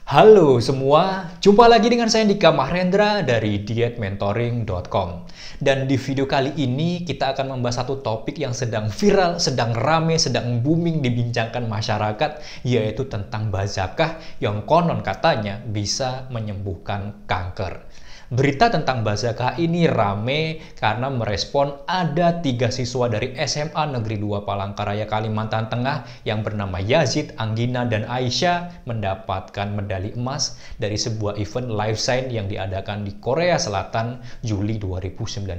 Halo semua, jumpa lagi dengan saya Dika Mahrendra dari dietmentoring.com. Dan di video kali ini kita akan membahas satu topik yang sedang viral, sedang rame, sedang booming dibincangkan masyarakat, yaitu tentang bazakah yang konon katanya bisa menyembuhkan kanker. Berita tentang bazakah ini rame karena merespon ada 3 siswa dari SMA Negeri 2 Palangkaraya, Kalimantan Tengah yang bernama Yazid, Anggina, dan Aisyah mendapatkan medali emas dari sebuah event live science yang diadakan di Korea Selatan Juli 2019.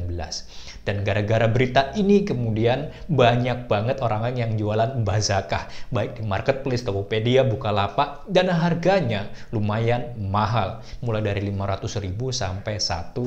Dan gara-gara berita ini kemudian banyak banget orang yang jualan bazakah, baik di marketplace, Tokopedia, Bukalapak, dan harganya lumayan mahal, mulai dari 500.000 sampai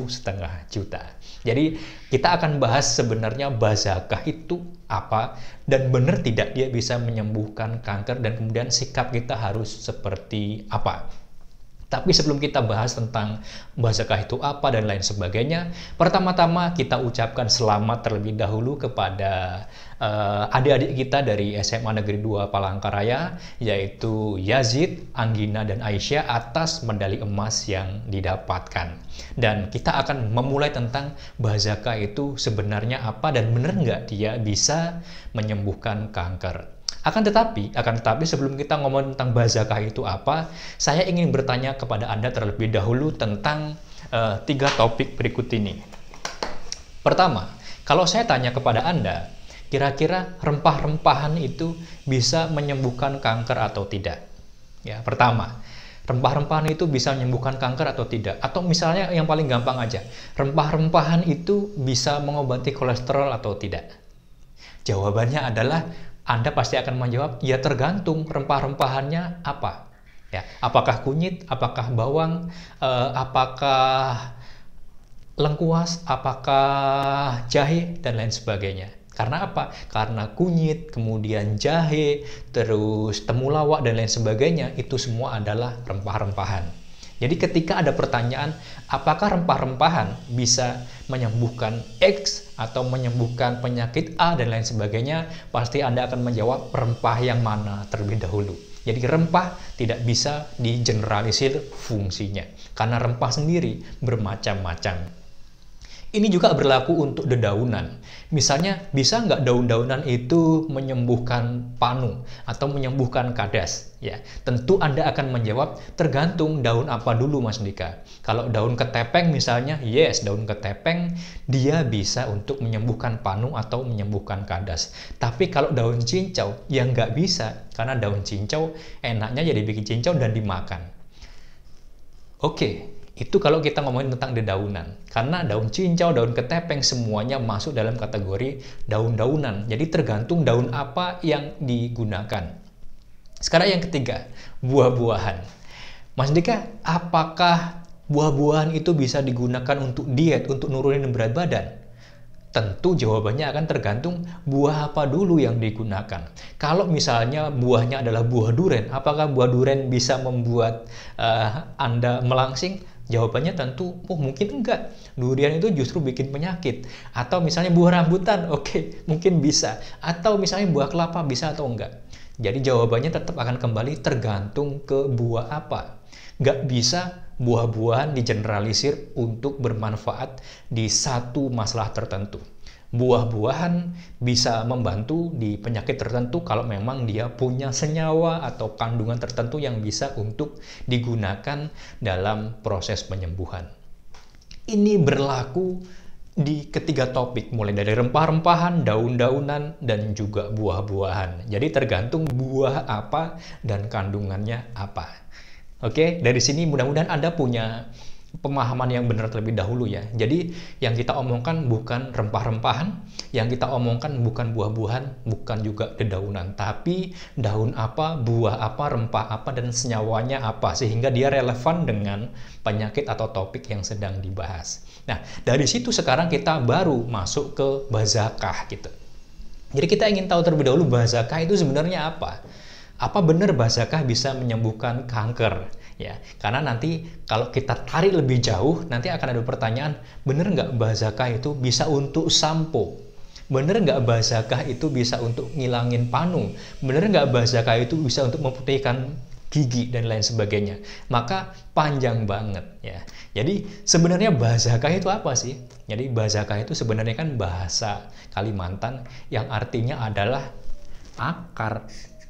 1,5 juta. Jadi kita akan bahas sebenarnya bazakah itu apa dan benar tidak dia bisa menyembuhkan kanker dan kemudian sikap kita harus seperti apa. Tapi sebelum kita bahas tentang bazakah itu apa dan lain sebagainya, pertama-tama kita ucapkan selamat terlebih dahulu kepada adik-adik kita dari SMA Negeri 2 Palangkaraya, yaitu Yazid, Anggina, dan Aisyah atas medali emas yang didapatkan. Dan kita akan memulai tentang bazakah itu sebenarnya apa dan benar nggak dia bisa menyembuhkan kanker. Akan tetapi sebelum kita ngomong tentang bazakah itu apa, saya ingin bertanya kepada Anda terlebih dahulu tentang 3 topik berikut ini. Pertama, kalau saya tanya kepada Anda, kira-kira rempah-rempahan itu bisa menyembuhkan kanker atau tidak? Ya, pertama, rempah-rempahan itu bisa menyembuhkan kanker atau tidak? Atau misalnya yang paling gampang aja, rempah-rempahan itu bisa mengobati kolesterol atau tidak? Jawabannya adalah Anda pasti akan menjawab, ya tergantung rempah-rempahannya apa. Ya, apakah kunyit, apakah bawang, apakah lengkuas, apakah jahe, dan lain sebagainya. Karena apa? Karena kunyit, kemudian jahe, terus temulawak, dan lain sebagainya, itu semua adalah rempah-rempahan. Jadi ketika ada pertanyaan, apakah rempah-rempahan bisa menyembuhkan X atau menyembuhkan penyakit A dan lain sebagainya, pasti Anda akan menjawab rempah yang mana terlebih dahulu. Jadi rempah tidak bisa digeneralisir fungsinya, karena rempah sendiri bermacam-macam. Ini juga berlaku untuk dedaunan. Misalnya, bisa nggak daun-daunan itu menyembuhkan panu atau menyembuhkan kadas? Ya, tentu Anda akan menjawab tergantung daun apa dulu, Mas Dika. Kalau daun ketepeng misalnya, yes, daun ketepeng dia bisa untuk menyembuhkan panu atau menyembuhkan kadas. Tapi kalau daun cincau, ya nggak bisa, karena daun cincau enaknya jadi bikin cincau dan dimakan. Oke. Itu kalau kita ngomongin tentang dedaunan. Karena daun cincau, daun ketepeng, semuanya masuk dalam kategori daun-daunan. Jadi tergantung daun apa yang digunakan. Sekarang yang ketiga, buah-buahan. Mas Dika, apakah buah-buahan itu bisa digunakan untuk diet, untuk nurunin berat badan? Tentu jawabannya akan tergantung buah apa dulu yang digunakan. Kalau misalnya buahnya adalah buah duren, apakah buah duren bisa membuat Anda melangsing? Jawabannya tentu, mungkin enggak. Durian itu justru bikin penyakit. Atau misalnya buah rambutan, oke, mungkin bisa. Atau misalnya buah kelapa, bisa atau enggak. Jadi jawabannya tetap akan kembali tergantung ke buah apa. Nggak bisa buah-buahan digeneralisir untuk bermanfaat di satu masalah tertentu. Buah-buahan bisa membantu di penyakit tertentu kalau memang dia punya senyawa atau kandungan tertentu yang bisa untuk digunakan dalam proses penyembuhan. Ini berlaku di ketiga topik, mulai dari rempah-rempahan, daun-daunan, dan juga buah-buahan. Jadi tergantung buah apa dan kandungannya apa. Oke, dari sini mudah-mudahan Anda punya pemahaman yang benar terlebih dahulu ya. Jadi yang kita omongkan bukan rempah-rempahan, yang kita omongkan bukan buah-buahan, bukan juga dedaunan, tapi daun apa, buah apa, rempah apa, dan senyawanya apa, sehingga dia relevan dengan penyakit atau topik yang sedang dibahas. Nah, dari situ sekarang kita baru masuk ke bazakah gitu. Jadi kita ingin tahu terlebih dahulu bazakah itu sebenarnya apa? Apa benar bazakah bisa menyembuhkan kanker? Ya, karena nanti kalau kita tarik lebih jauh, nanti akan ada pertanyaan, bener nggak bazakah itu bisa untuk sampo? Bener nggak bazakah itu bisa untuk ngilangin panu? Bener nggak bazakah itu bisa untuk memutihkan gigi dan lain sebagainya. Maka panjang banget ya. Jadi sebenarnya bazakah itu apa sih? Jadi bazakah itu sebenarnya kan bahasa Kalimantan yang artinya adalah akar.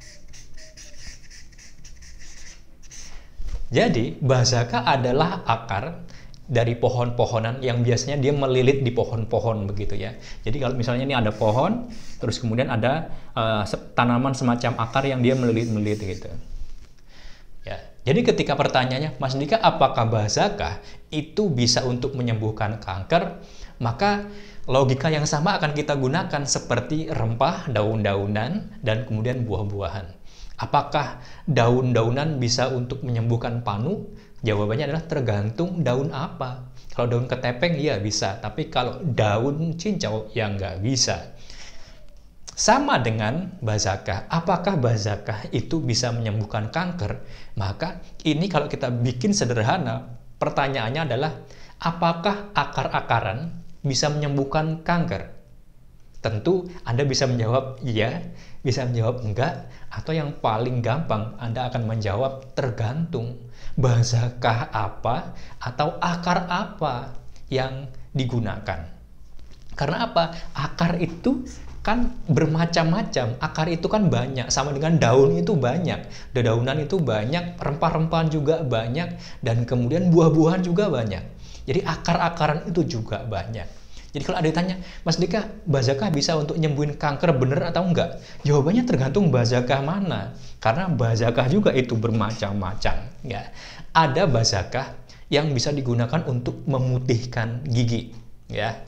Jadi bazakah adalah akar dari pohon-pohonan yang biasanya dia melilit di pohon-pohon begitu ya. Jadi kalau misalnya ini ada pohon, terus kemudian ada tanaman semacam akar yang dia melilit-melilit gitu. Ya. Jadi ketika pertanyaannya, Mas Dika, apakah bazakah itu bisa untuk menyembuhkan kanker? Maka logika yang sama akan kita gunakan seperti rempah, daun-daunan, dan kemudian buah-buahan. Apakah daun-daunan bisa untuk menyembuhkan panu? Jawabannya adalah tergantung daun apa. Kalau daun ketepeng, ya bisa. Tapi kalau daun cincau, ya nggak bisa. Sama dengan bazakah. Apakah bazakah itu bisa menyembuhkan kanker? Maka ini kalau kita bikin sederhana, pertanyaannya adalah, apakah akar-akaran bisa menyembuhkan kanker? Tentu Anda bisa menjawab iya, bisa menjawab enggak, atau yang paling gampang Anda akan menjawab tergantung bazakah apa atau akar apa yang digunakan. Karena apa? Akar itu kan bermacam-macam, akar itu kan banyak, sama dengan daun itu banyak, dedaunan itu banyak, rempah-rempahan juga banyak, dan kemudian buah-buahan juga banyak. Jadi akar-akaran itu juga banyak. Jadi kalau ada ditanya, Mas Dika, bazakah bisa untuk nyembuhin kanker bener atau enggak? Jawabannya tergantung bazakah mana. Karena bazakah juga itu bermacam-macam. Ya. Ada bazakah yang bisa digunakan untuk memutihkan gigi. Ya.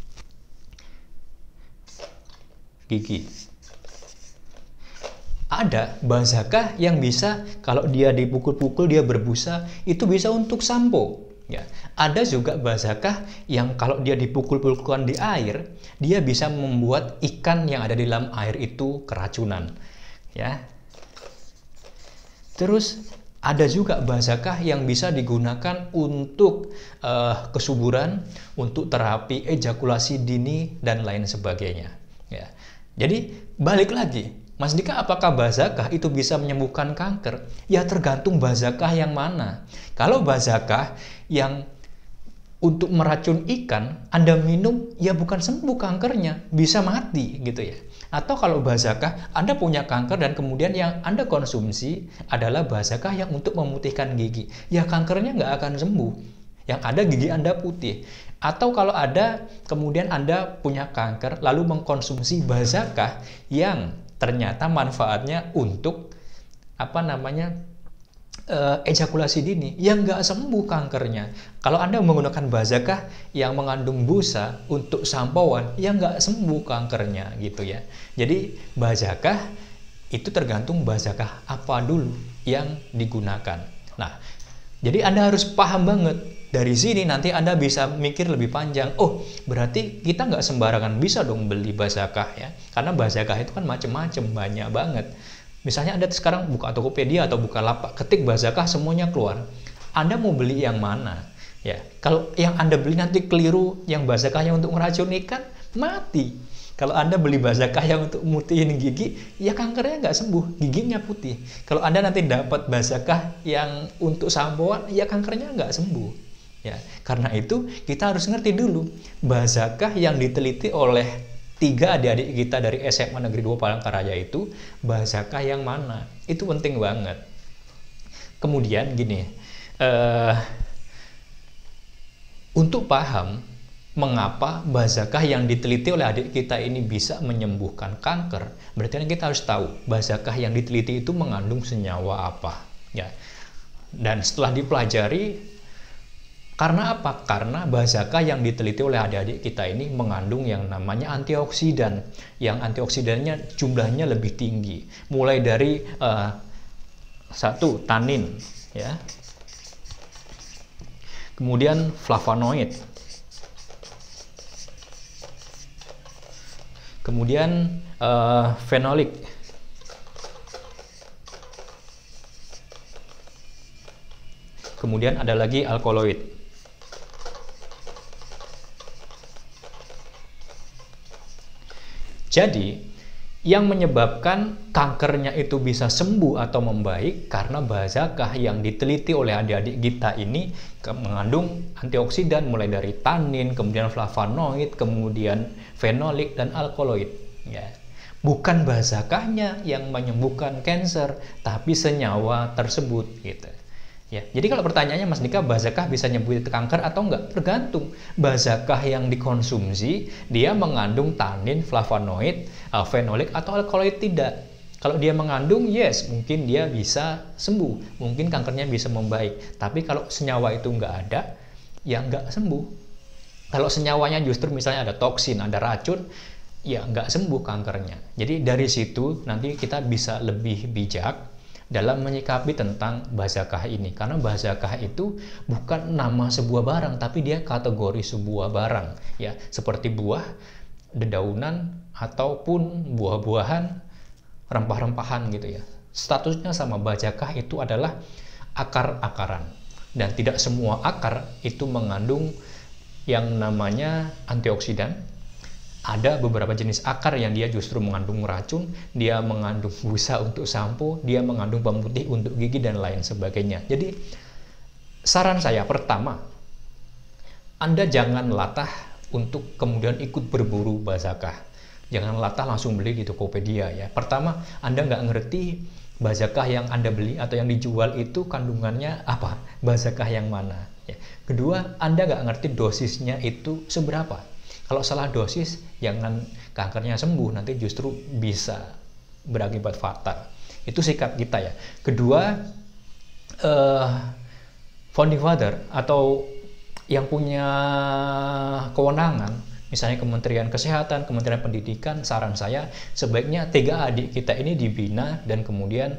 Gigi. Ada bazakah yang bisa kalau dia dipukul-pukul dia berbusa, itu bisa untuk sampo. Ya. Ada juga bazakah yang kalau dia dipukul-pukulkan di air, dia bisa membuat ikan yang ada di dalam air itu keracunan. Ya. Terus ada juga bazakah yang bisa digunakan untuk kesuburan, untuk terapi ejakulasi dini dan lain sebagainya. Ya. Jadi balik lagi, Mas Dika, apakah bazakah itu bisa menyembuhkan kanker? Ya tergantung bazakah yang mana. Kalau bazakah yang untuk meracun ikan, Anda minum, ya bukan sembuh kankernya, bisa mati gitu ya. Atau kalau bazakah, Anda punya kanker dan kemudian yang Anda konsumsi adalah bazakah yang untuk memutihkan gigi, ya kankernya nggak akan sembuh. Yang ada gigi Anda putih. Atau kalau ada, kemudian Anda punya kanker, lalu mengkonsumsi bazakah yang ternyata manfaatnya untuk ejakulasi dini, yang nggak sembuh kankernya. Kalau Anda menggunakan bazakah yang mengandung busa untuk sampoan, yang nggak sembuh kankernya gitu ya. Jadi bazakah itu tergantung bazakah apa dulu yang digunakan. Nah, jadi Anda harus paham banget. Dari sini nanti Anda bisa mikir lebih panjang. Oh, berarti kita nggak sembarangan bisa dong beli bazakah ya. Karena bazakah itu kan macam-macam, banyak banget. Misalnya Anda sekarang buka Tokopedia atau buka lapak, ketik bazakah, semuanya keluar. Anda mau beli yang mana? Ya, kalau yang Anda beli nanti keliru, yang bazakahnya untuk meracun ikan, mati. Kalau Anda beli bazakah yang untuk mutihin gigi, ya kankernya nggak sembuh, giginya putih. Kalau Anda nanti dapat bazakah yang untuk sampoan, ya kankernya nggak sembuh. Ya, karena itu kita harus ngerti dulu bazakah yang diteliti oleh 3 adik-adik kita dari SMA Negeri 2 Palangkaraya itu bazakah yang mana? Itu penting banget. Kemudian gini, untuk paham mengapa bazakah yang diteliti oleh adik kita ini bisa menyembuhkan kanker, berarti kita harus tahu bazakah yang diteliti itu mengandung senyawa apa. Ya. Dan setelah dipelajari, karena apa? Karena bazakah yang diteliti oleh adik-adik kita ini mengandung yang namanya antioksidan. Yang antioksidannya jumlahnya lebih tinggi. Mulai dari 1 tanin, ya. Kemudian flavonoid. Kemudian fenolik. Kemudian ada lagi alkaloid. Jadi, Yang menyebabkan kankernya itu bisa sembuh atau membaik karena bazakah yang diteliti oleh adik-adik kita ini mengandung antioksidan mulai dari tanin, kemudian flavonoid, kemudian fenolik dan alkaloid. Ya. Bukan bazakahnya yang menyembuhkan kanker, tapi senyawa tersebut gitu. Ya, jadi kalau pertanyaannya Mas Dika, bazakah bisa nyembuhin kanker atau enggak? Tergantung. Bazakah yang dikonsumsi, dia mengandung tanin, flavonoid, fenolik, atau alkaloid tidak. Kalau dia mengandung, yes, mungkin dia bisa sembuh. Mungkin kankernya bisa membaik. Tapi kalau senyawa itu enggak ada, ya enggak sembuh. Kalau senyawanya justru misalnya ada toksin, ada racun, ya enggak sembuh kankernya. Jadi dari situ nanti kita bisa lebih bijak dalam menyikapi tentang bazakah ini, karena bazakah itu bukan nama sebuah barang, tapi dia kategori sebuah barang, ya, seperti buah, dedaunan, ataupun buah-buahan, rempah-rempahan gitu ya. Statusnya sama, bazakah itu adalah akar-akaran, dan tidak semua akar itu mengandung yang namanya antioksidan. Ada beberapa jenis akar yang dia justru mengandung racun, dia mengandung busa untuk sampo, dia mengandung pemutih untuk gigi, dan lain sebagainya. Jadi, saran saya pertama, Anda jangan latah untuk kemudian ikut berburu bazakah. Jangan latah langsung beli di Tokopedia ya. Pertama, Anda nggak ngerti bazakah yang Anda beli atau yang dijual itu kandungannya apa, bazakah yang mana. Ya. Kedua, Anda nggak ngerti dosisnya itu seberapa. Kalau salah dosis, jangan kankernya sembuh, nanti justru bisa berakibat fatal. Itu sikap kita ya. Kedua, founding father atau yang punya kewenangan, misalnya Kementerian Kesehatan, Kementerian Pendidikan, saran saya sebaiknya 3 adik kita ini dibina dan kemudian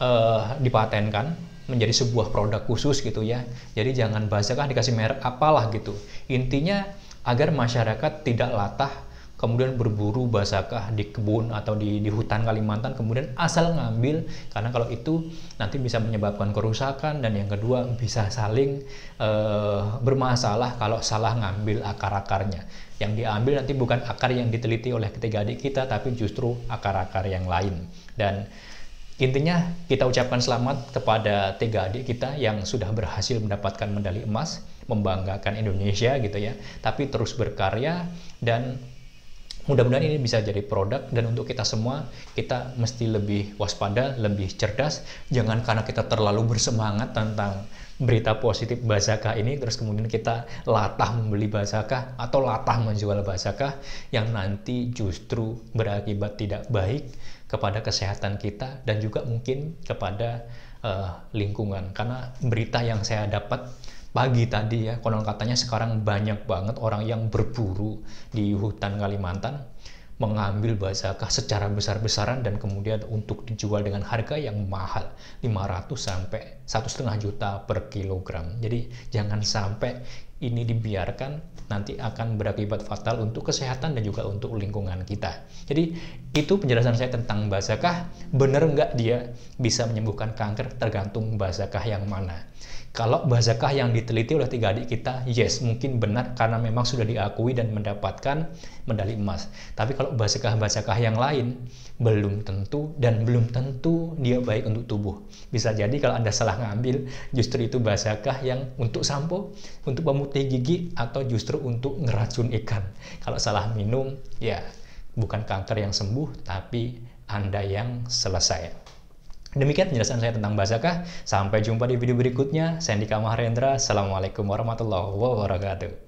dipatenkan menjadi sebuah produk khusus gitu ya. Jadi jangan bazakah dikasih merek apalah gitu. Intinya agar masyarakat tidak latah kemudian berburu bazakah di kebun atau di hutan Kalimantan kemudian asal ngambil, karena kalau itu nanti bisa menyebabkan kerusakan, dan yang kedua bisa saling bermasalah kalau salah ngambil akar-akarnya. Yang diambil nanti bukan akar yang diteliti oleh ketiga adik kita, tapi justru akar-akar yang lain. Dan intinya kita ucapkan selamat kepada 3 adik kita yang sudah berhasil mendapatkan medali emas, membanggakan Indonesia gitu ya. Tapi terus berkarya, dan mudah-mudahan ini bisa jadi produk. Dan untuk kita semua, kita mesti lebih waspada, lebih cerdas. Jangan karena kita terlalu bersemangat tentang berita positif bazakah ini, terus kemudian kita latah membeli bazakah atau latah menjual bazakah yang nanti justru berakibat tidak baik kepada kesehatan kita dan juga mungkin kepada lingkungan. Karena berita yang saya dapat pagi tadi ya, konon katanya sekarang banyak banget orang yang berburu di hutan Kalimantan mengambil bazakah secara besar-besaran dan kemudian untuk dijual dengan harga yang mahal, 500 sampai 1,5 juta per kilogram. Jadi jangan sampai ini dibiarkan, nanti akan berakibat fatal untuk kesehatan dan juga untuk lingkungan kita. Jadi itu penjelasan saya tentang bazakah. Benar nggak dia bisa menyembuhkan kanker, tergantung bazakah yang mana. Kalau bazakah yang diteliti oleh 3 adik kita, yes, mungkin benar karena memang sudah diakui dan mendapatkan medali emas. Tapi kalau bazakah-bazakah yang lain, belum tentu, dan belum tentu dia baik untuk tubuh. Bisa jadi kalau Anda salah ngambil, justru itu bazakah yang untuk sampo, untuk pemutih gigi, atau justru untuk ngeracun ikan. Kalau salah minum, ya bukan kanker yang sembuh, tapi Anda yang selesai. Demikian penjelasan saya tentang bazakah. Sampai jumpa di video berikutnya. Saya Andika Mahrendra. Assalamualaikum warahmatullahi wabarakatuh.